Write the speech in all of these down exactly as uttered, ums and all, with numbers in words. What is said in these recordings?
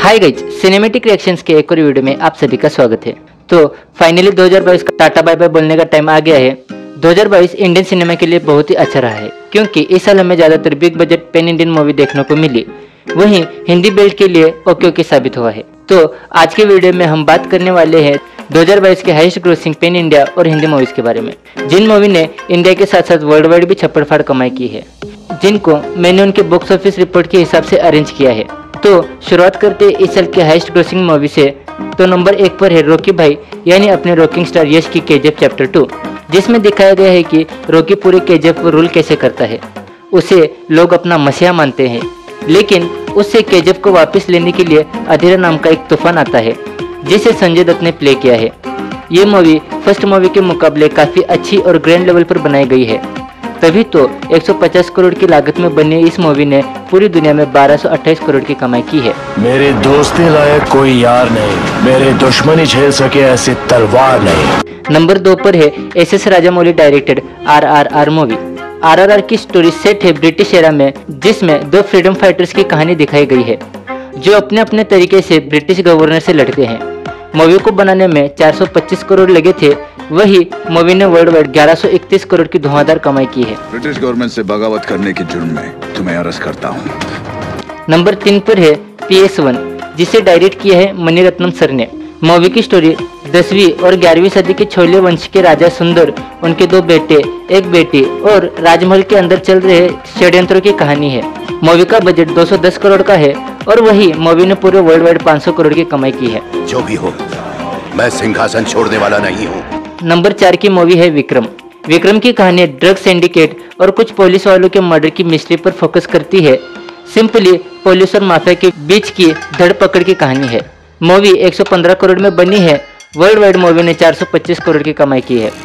Hi guys, cinematic reactions के एक और वीडियो में आप सभी का स्वागत है। तो फाइनली दो हज़ार बाईस का टाटा बाय बाय बोलने का टाइम आ गया है। दो हज़ार बाईस इंडियन सिनेमा के लिए बहुत ही अच्छा रहा है, क्योंकि इस साल हमें ज्यादातर big budget pan Indian movie देखने को मिली, वहीं हिंदी बेल्ट के लिए ओके ओके साबित हुआ है। तो आज के वीडियो में हम बात करने वाले हैं दो हज़ार बाईस के हाईएस्ट ग्रोसिंग पैन इंडिया और हिंदी मूवीज के बारे में, जिन मूवी ने इंडिया के साथ साथ वर्ल्ड वाइड भी छप्पड़ फाड़ कमाई की है, जिनको मैंने उनके बॉक्स ऑफिस रिपोर्ट के हिसाब से अरेंज किया है। तो शुरुआत करते हैं इस साल के हाईएस्ट ग्रोसिंग मूवी से। तो नंबर एक पर है रॉकी भाई, यानी अपने रॉकिंग स्टार यश की केजीएफ चैप्टर टू, जिसमें दिखाया गया है कि रॉकी पूरे केजीएफ पर रूल कैसे करता है। उसे लोग अपना मसीहा मानते हैं, लेकिन उससे केजीएफ को वापस लेने के लिए अधीरा नाम का एक तूफान आता है, जिसे संजय दत्त ने प्ले किया है। ये मूवी फर्स्ट मूवी के मुकाबले काफी अच्छी और ग्रैंड लेवल पर बनाई गई है, तभी तो एक सौ पचास करोड़ की लागत में बनी इस मूवी ने पूरी दुनिया में बारह सौ अट्ठाईस करोड़ की कमाई की है। मेरे दोस्ती लायक कोई यार नहीं, मेरे दुश्मनी झेल सके ऐसी तलवार नहीं। नंबर दो पर है S S Rajamouli directed R R R movie. R R R की स्टोरी सेट है ब्रिटिश एरा में, जिसमें दो फ्रीडम फाइटर्स की कहानी दिखाई गई है, जो अपने अपने तरीके से ब्रिटिश गवर्नर से लड़ते हैं। मूवी को बनाने में चार सौ पच्चीस करोड़ लगे थे, वही मूवी ने वर्ल्ड वाइड ग्यारह सौ इकतीस करोड़ की धुआंधार कमाई की है। ब्रिटिश गवर्नमेंट से बगावत करने के जुर्म में तुम्हें अरेस्ट करता हूँ। नंबर तीन पर है पी एस वन, जिसे डायरेक्ट किया है मणिरत्नम सर ने। मूवी की स्टोरी दसवीं और ग्यारहवीं सदी के छोले वंश के राजा सुंदर, उनके दो बेटे, एक बेटी और राजमहल के अंदर चल रहे षड्यंत्रों की कहानी है। मूवी का बजट दो सौ दस करोड़ का है और वही मूवी ने पूरे वर्ल्ड वाइड पाँच सौ करोड़ की कमाई की है। जो भी हो, मैं सिंहासन छोड़ने वाला नहीं हूँ। नंबर चार की मूवी है विक्रम। विक्रम की कहानी ड्रग सिंडिकेट और कुछ पुलिस वालों के मर्डर की मिस्ट्री पर फोकस करती है। सिंपली पुलिस और माफिया के बीच की धड़पकड़ की कहानी है। मूवी एक सौ पंद्रह करोड़ में बनी है। वर्ल्ड वाइड मूवी ने चार सौ पच्चीस करोड़ की कमाई की है।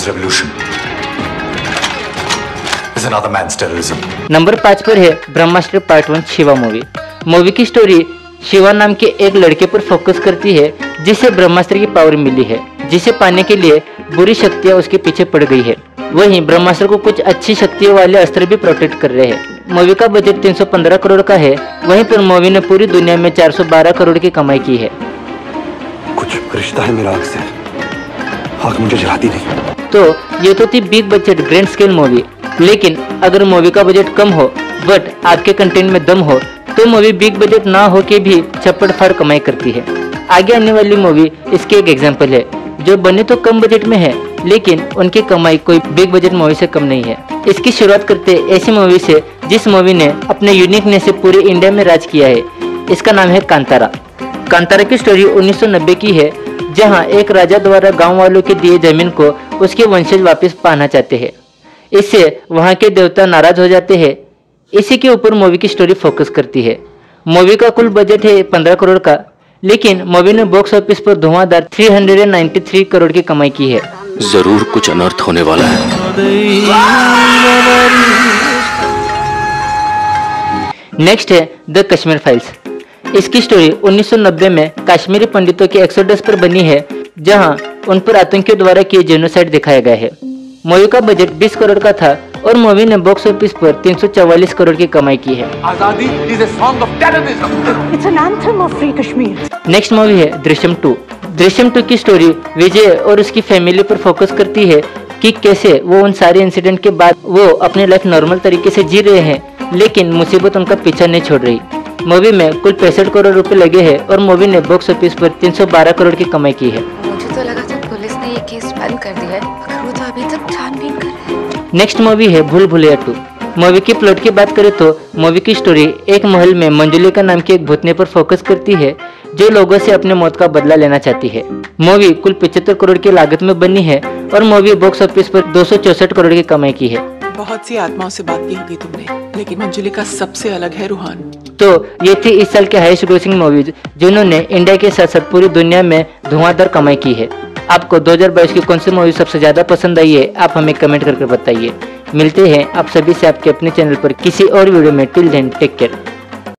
नंबर पाँच पर है Brahmastra part one Shiva movie. Movie की स्टोरी शिवा नाम के एक लड़के पर फोकस करती है, जिसे ब्रह्मास्त्र की पावर मिली है, जिसे पाने के लिए बुरी शक्तियां उसके पीछे पड़ गई है। वहीं ब्रह्मास्त्र को कुछ अच्छी शक्तियों वाले अस्त्र भी प्रोटेक्ट कर रहे हैं। मूवी का बजट तीन सौ पंद्रह करोड़ का है, वहीं पर मूवी ने पूरी दुनिया में चार सौ बारह करोड़ की कमाई की है। कुछ रिश्ता है मेरा आग से, आग मुझे जलाती नहीं। तो ये तो थी big budget grand scale movie, लेकिन अगर मूवी का बजट कम हो बट आपके कंटेंट में दम हो, तो मूवी बिग बजट ना हो के भी छप्पड़ फाड़ कमाई करती है। आगे आने वाली मूवी इसके एक एग्जांपल है, जो बने तो कम बजट में है, लेकिन उनकी कमाई कोई बिग बजट मूवी से कम नहीं है। इसकी शुरुआत करते ऐसी मूवी से जिस मूवी ने अपने यूनिकनेस से पूरे इंडिया में राज किया है। इसका नाम है कांतारा। कांतारा की स्टोरी उन्नीस सौ नब्बे की है, जहां एक राजा द्वारा गाँव वालों के दिए जमीन को उसके वंशज वापस पाना चाहते हैं। इससे वहाँ के देवता नाराज हो जाते हैं। इसी के ऊपर मूवी की स्टोरी फोकस करती है। मूवी का कुल बजट है पंद्रह करोड़ का, लेकिन मूवी ने बॉक्स ऑफिस पर धुआंधार तीन सौ तिरानवे करोड़ की कमाई की है। जरूर कुछ अनर्थ होने वाला है। नेक्स्ट है द कश्मीर फाइल्स। इसकी स्टोरी उन्नीस सौ नब्बे में कश्मीरी पंडितों के एक्सोडस पर बनी है, जहां उन पर आतंकियों द्वारा किए जेनोसाइड दिखाया गया है। मूवी का बजट बीस करोड़ का था और मूवी ने बॉक्स ऑफिस पर तीन सौ चौवालीस करोड़ की कमाई की है। आजादी is a song of terrorism. It's an anthem of free Kashmir. Next movie है दृश्यम टू। दृश्यम टू की स्टोरी विजय और उसकी फैमिली पर फोकस करती है कि कैसे वो उन सारे इंसिडेंट के बाद वो अपनी लाइफ नॉर्मल तरीके से जी रहे हैं, लेकिन मुसीबत उनका पीछा नहीं छोड़ रही। मूवी में कुल पैंसठ करोड़ रुपए लगे हैं और मूवी ने बॉक्स ऑफिस पर तीन सौ बारह करोड़ की कमाई की है। मुझे तो लगा था पुलिस ने ये केस बंद कर दिया है, मगर वो तो अभी तक छानबीन कर रहे हैं। नेक्स्ट मूवी है भूल भुलैया टू। मूवी की प्लॉट की बात करें तो मूवी की स्टोरी एक महल में मंजुलिका नाम की एक भूतनी पर फोकस करती है, जो लोगों से अपने मौत का बदला लेना चाहती है। मूवी कुल पचहत्तर करोड़ की लागत में बनी है और मूवी बॉक्स ऑफिस पर दो सौ चौसठ करोड़ की कमाई की है। बहुत सी आत्माओं से बात की होगी तुमने, लेकिन मंजुलिका सबसे अलग है रूहान। तो ये थी इस साल के हाईएस्ट ग्रोसिंग मूवीज, जिन्होंने इंडिया के साथ साथ पूरी दुनिया में धुआंधार कमाई की है। आपको दो हज़ार बाईस की कौन सी मूवी सबसे ज्यादा पसंद आई है, आप हमें कमेंट करके बताइए। मिलते हैं आप सभी से आपके अपने चैनल पर किसी और वीडियो में। Till then take care.